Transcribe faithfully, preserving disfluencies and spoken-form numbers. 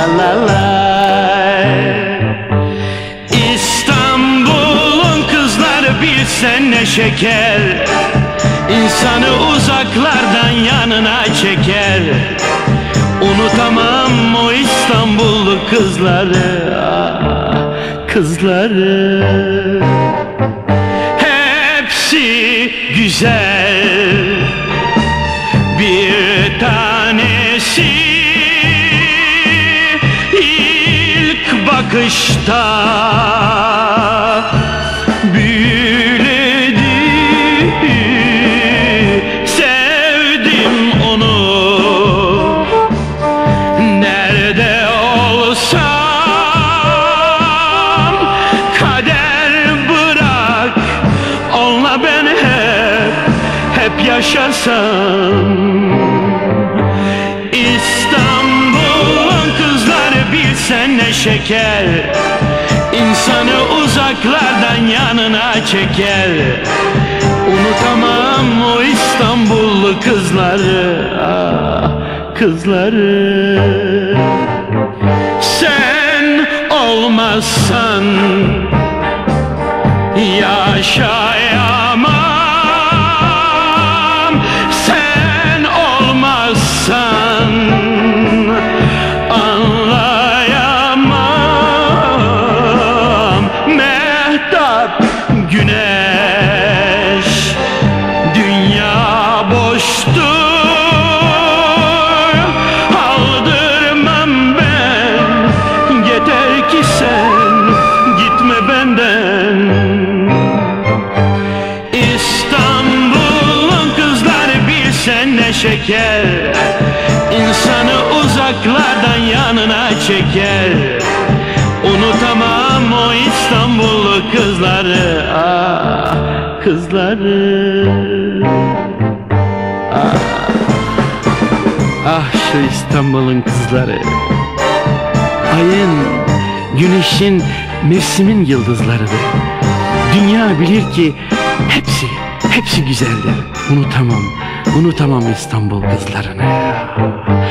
la lay. İstanbul'un kızları bilsen ne şeker, İnsanı uzaklardan yanına çeker. Unutamam o İstanbullu kızları, ah, kızları. Hepsi güzel, bir tanesi ilk bakışta büyüledi. Sevdim onu, nerede olsam. Kader bırak, onunla ben hep, hep yaşasam. İstanbul'un kızları bilsen ne şeker, İnsanı uzaklardan yanına çeker. Unutamam o İstanbullu kızları, ah, kızları. Sen olmazsan yaşayamam, sen olmazsan anlayamam. Mehtap güneş, dünya boştur, aldırmam ben, yeter ki sen gitme benden. İstanbul'un kızları bilsen ne şeker, İnsanı uzaklardan yanına çeker. Unutamam o İstanbullu kızları, ah, kızları. Ah, ah şu İstanbul'un kızları, ayın, güneşin, mevsimin yıldızlarıdır. Dünya bilir ki hepsi, hepsi güzeldir. Unutamam, unutamam İstanbul kızlarını.